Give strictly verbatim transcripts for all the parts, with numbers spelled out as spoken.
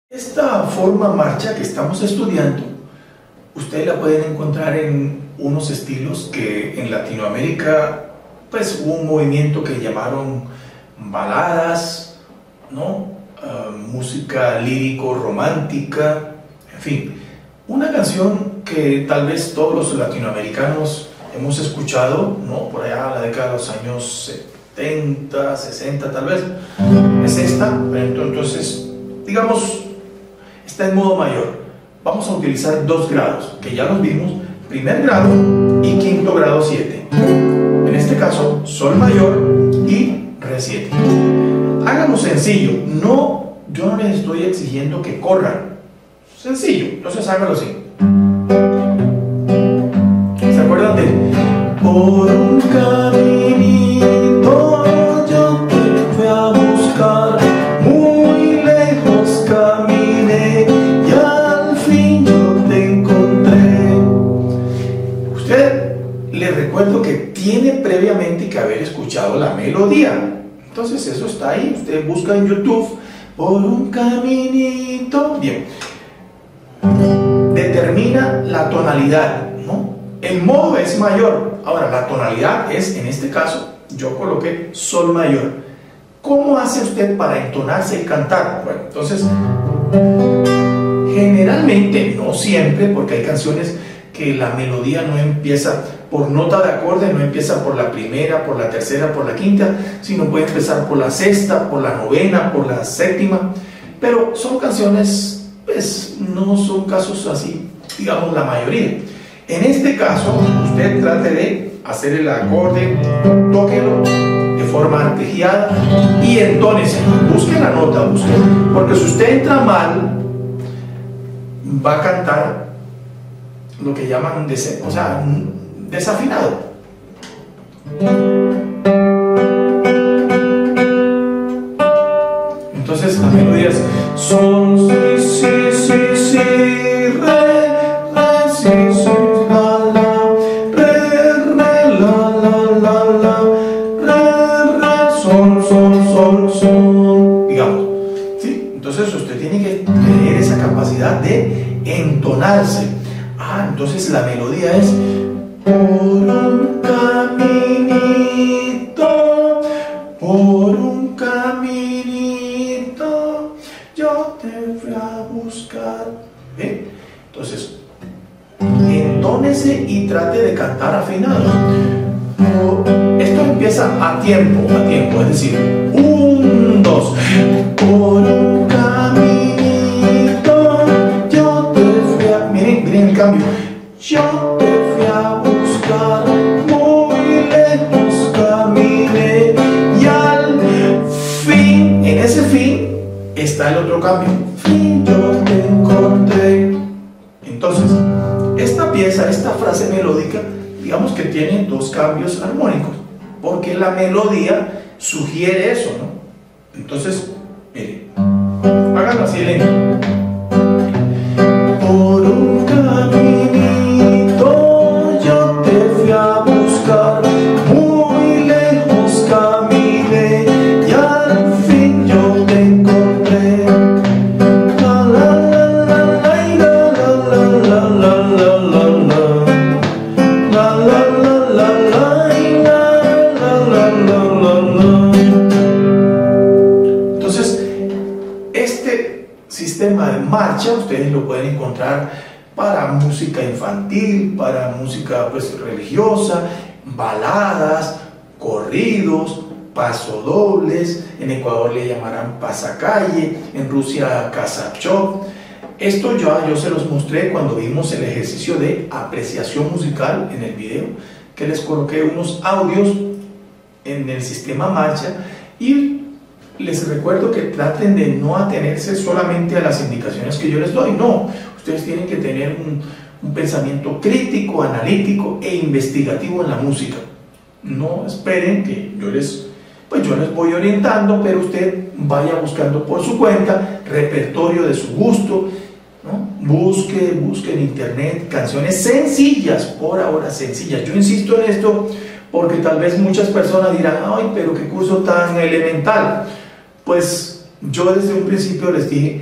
Esta forma marcha que estamos estudiando, ustedes la pueden encontrar en unos estilos que en Latinoamérica pues hubo un movimiento que llamaron baladas, ¿no? Uh, música lírico-romántica, en fin, una canción que tal vez todos los latinoamericanos hemos escuchado, ¿no? Por allá en la década de los años setenta, sesenta tal vez, es esta, pero entonces, digamos, está en modo mayor. Vamos a utilizar dos grados, que ya los vimos, primer grado y quinto grado siete. En este caso, sol mayor y re siete. Háganlo sencillo, no, yo no les estoy exigiendo que corran. Sencillo, entonces háganlo así. ¿Se acuerdan de por un caminito yo te fui a buscar, muy lejos caminé y al fin yo te encontré? Usted, le recuerdo que tiene previamente que haber escuchado la melodía. Entonces eso está ahí, usted busca en YouTube por un caminito. Bien, determina la tonalidad, ¿no? El modo es mayor. Ahora la tonalidad es, en este caso, yo coloqué sol mayor. ¿Cómo hace usted para entonarse y cantar? Bueno, entonces, generalmente, no siempre, porque hay canciones que la melodía no empieza por nota de acorde, no empieza por la primera, por la tercera, por la quinta, sino puede empezar por la sexta, por la novena, por la séptima, pero son canciones, pues no son casos así, digamos la mayoría. En este caso, usted trate de hacer el acorde, tóquelo de forma arpegiada y entónese, busque la nota, busque, porque si usted entra mal, va a cantar lo que llaman, des o sea, desafinado. Entonces la melodía es sol, si, si, si, si, re, re, si, si, la, la, re, re, la, la, la, la, re, re, sol, sol, sol, sol, digamos, ¿sí? Entonces usted tiene que tener esa capacidad de entonarse. Ah, entonces la melodía es por un caminito, por un caminito, yo te fui a buscar. ¿Ve? Entonces, entónese y trate de cantar afinado. Esto empieza a tiempo, a tiempo, es decir, un, dos, por un caminito, yo te fui a... Miren, miren el cambio. Yo te fui a buscar, muy lejos caminé y al fin, en ese fin está el otro cambio, fin yo te encontré. Entonces, esta pieza, esta frase melódica, digamos que tiene dos cambios armónicos, porque la melodía sugiere eso, ¿no? Entonces, miren, háganlo así lento. Por un caminito yo te fui a buscar, muy lejos caminé y al fin yo te encontré. La la la la la la la la la la la la la la la. Entonces, este sistema de marcha ustedes lo pueden encontrar para música infantil, para música pues religiosa, baladas, corridos, pasodobles. En Ecuador le llamarán pasacalle, en Rusia casachó. Esto ya yo se los mostré cuando vimos el ejercicio de apreciación musical en el video, que les coloqué unos audios en el sistema marcha, y les recuerdo que traten de no atenerse solamente a las indicaciones que yo les doy. No, ustedes tienen que tener un, un pensamiento crítico, analítico e investigativo en la música. No esperen que yo les, pues yo les voy orientando, pero usted vaya buscando por su cuenta repertorio de su gusto, ¿no? Busque, busque en internet canciones sencillas, por ahora sencillas. Yo insisto en esto porque tal vez muchas personas dirán, ay, pero qué curso tan elemental. Pues yo desde un principio les dije,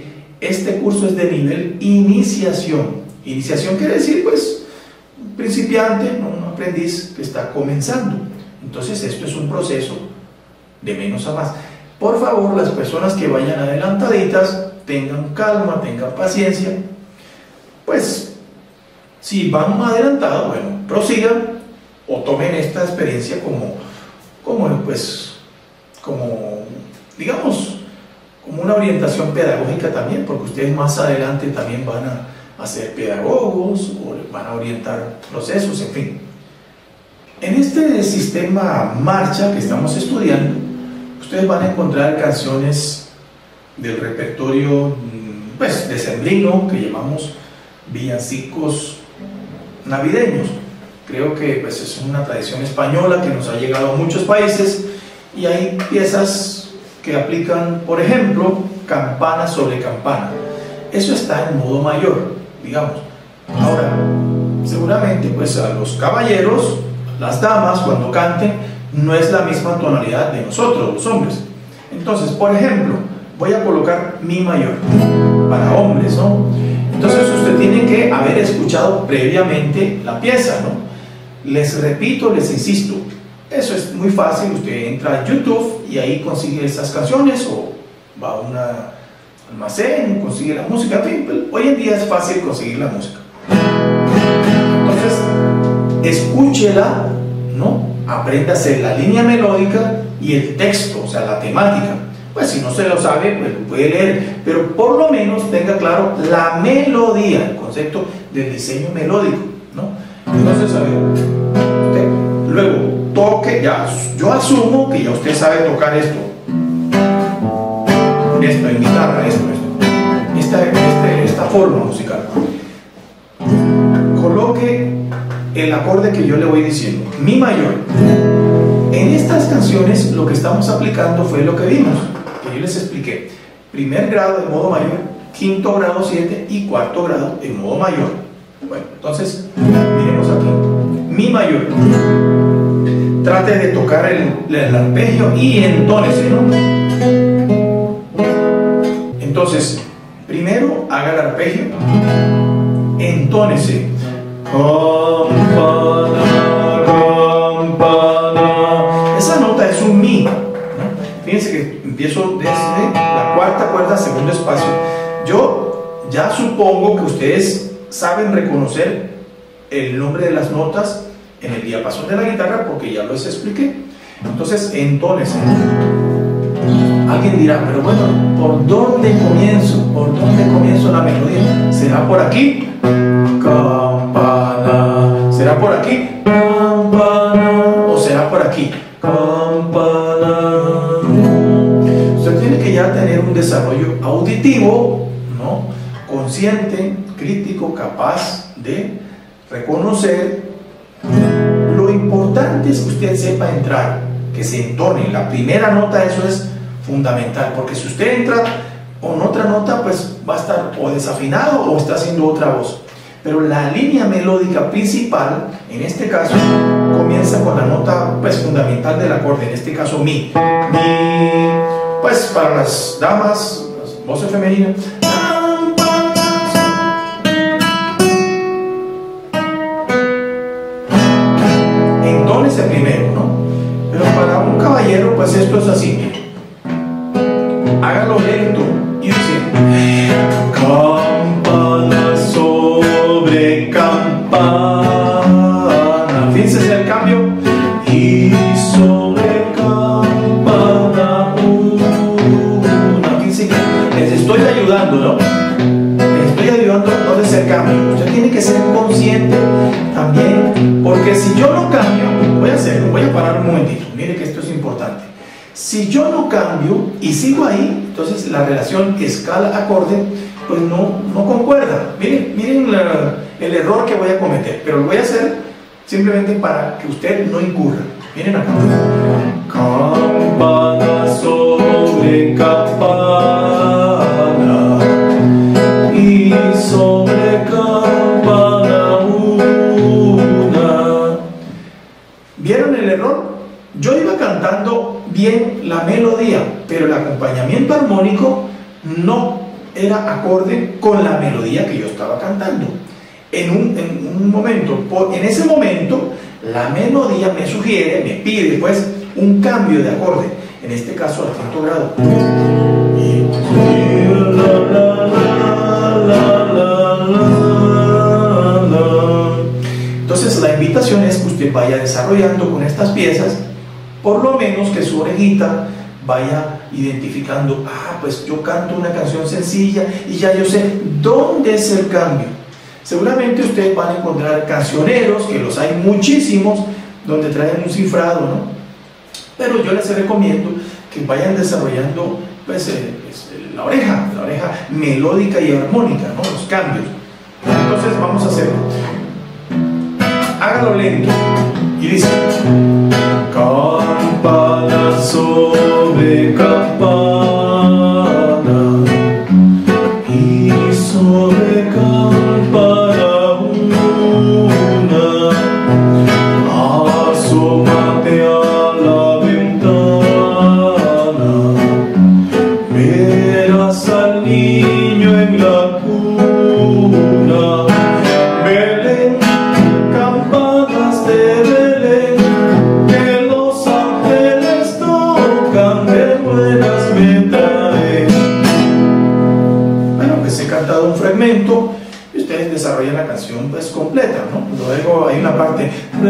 Este curso es de nivel iniciación. Iniciación quiere decir, pues, un principiante, ¿no? Un aprendiz que está comenzando. Entonces, esto es un proceso de menos a más. Por favor, las personas que vayan adelantaditas, tengan calma, tengan paciencia. Pues, si van adelantados, bueno, prosigan o tomen esta experiencia como, como pues, como, digamos, como una orientación pedagógica también, porque ustedes más adelante también van a, a ser pedagogos o van a orientar procesos, en fin. En este sistema marcha que estamos estudiando, ustedes van a encontrar canciones del repertorio, pues, decembrino, que llamamos villancicos navideños. Creo que pues, es una tradición española que nos ha llegado a muchos países, y hay piezas que aplican, por ejemplo, campana sobre campana. Eso está en modo mayor, digamos. Ahora, seguramente pues a los caballeros, las damas, cuando canten, no es la misma tonalidad de nosotros, los hombres. Entonces, por ejemplo, voy a colocar mi mayor para hombres, ¿no? Entonces usted tiene que haber escuchado previamente la pieza, ¿no? Les repito, les insisto, eso es muy fácil. Usted entra a YouTube y ahí consigue esas canciones, o va a un almacén, consigue la música. En fin, hoy en día es fácil conseguir la música. Entonces, escúchela, ¿no? Apréndase la línea melódica y el texto, o sea, la temática. Pues si no se lo sabe, pues lo puede leer, pero por lo menos tenga claro la melodía, el concepto del diseño melódico, ¿no? Entonces, a ver, usted luego toque, ya, yo asumo que ya usted sabe tocar esto, esto en guitarra, esto, esto, esta, este, esta forma musical. Coloque el acorde que yo le voy diciendo, mi mayor. En estas canciones lo que estamos aplicando fue lo que vimos, que yo les expliqué: primer grado en modo mayor, quinto grado siete y cuarto grado en modo mayor. Bueno, entonces, miremos aquí. Mi mayor. Trate de tocar el, el arpegio y entónese, ¿no? Entonces, primero haga el arpegio, entónese. Campana, campana. Esa nota es un mi, ¿no? Fíjense que empiezo desde la cuarta cuerda, segundo espacio. Yo ya supongo que ustedes saben reconocer el nombre de las notas en el diapasón de la guitarra, porque ya los expliqué. Entonces, entónese. Alguien dirá, pero bueno, ¿por dónde comienzo? ¿Por dónde comienzo la melodía? ¿Será por aquí? Campana. ¿Será por aquí? Campana. ¿O será por aquí? Campana. Usted tiene que ya tener un desarrollo auditivo, ¿no? Consciente, crítico, capaz de reconocer. Lo importante es que usted sepa entrar, que se entone la primera nota. Eso es fundamental, porque si usted entra con otra nota, pues va a estar o desafinado o está haciendo otra voz. Pero la línea melódica principal, en este caso, comienza con la nota pues fundamental del acorde, en este caso mi. Mi, pues para las damas, las voces femeninas, entónese primero, ¿no? Pero para un caballero, pues esto es así, mire. Hágalo lento y dice: campana sobre campana. Fíjense el cambio. Y sobre campana una. Fíjense que les estoy ayudando, ¿no? Les estoy ayudando a no hacer cambio. Usted tiene que ser consciente también, porque si yo no cambio, voy a hacerlo, voy a parar un momentito. Mire que esto es importante. Si yo no cambio y sigo ahí, entonces la relación escala-acorde pues no, no concuerda. Miren, miren la, el error que voy a cometer, pero lo voy a hacer simplemente para que usted no incurra. Miren acá. Campana sobre campana y sobre campana una. ¿Vieron el error? Yo iba cantando bien la melodía, pero el acompañamiento armónico no. era acorde con la melodía que yo estaba cantando. En un, en un momento, por, en ese momento, la melodía me sugiere, me pide pues un cambio de acorde, en este caso al quinto grado. Entonces la invitación es que usted vaya desarrollando con estas piezas, por lo menos que su orejita vaya identificando, ah, pues yo canto una canción sencilla y ya yo sé dónde es el cambio. Seguramente ustedes van a encontrar cancioneros, que los hay muchísimos, donde traen un cifrado, ¿no? Pero yo les recomiendo que vayan desarrollando pues, eh, pues, la oreja, la oreja melódica y armónica, ¿no? Los cambios. Entonces vamos a hacerlo. Hágalo lento y dice: campana sobre campana y sobre campana una, asómate a la ventana, verás al niño en la cuna. Belén, campanas de Belén, que los ángeles tocan, de buenas me traen. Bueno, pues he cantado un fragmento y ustedes desarrollan la canción pues completa, ¿no? Luego hay una parte: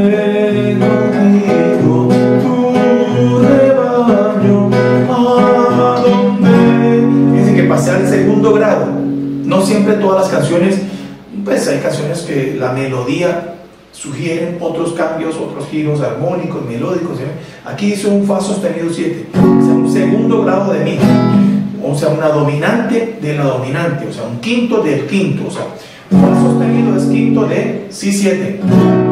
recogido tu rebaño, ¿a dónde? Fíjense que pasé al segundo grado. No siempre todas las canciones, pues hay canciones que la melodía sugieren otros cambios, otros giros armónicos, melódicos, ¿sí? Aquí hizo un fa sostenido siete, o sea, un segundo grado de mi, o sea, una dominante de la dominante, o sea, un quinto del quinto, o sea, fa sostenido es quinto de si siete.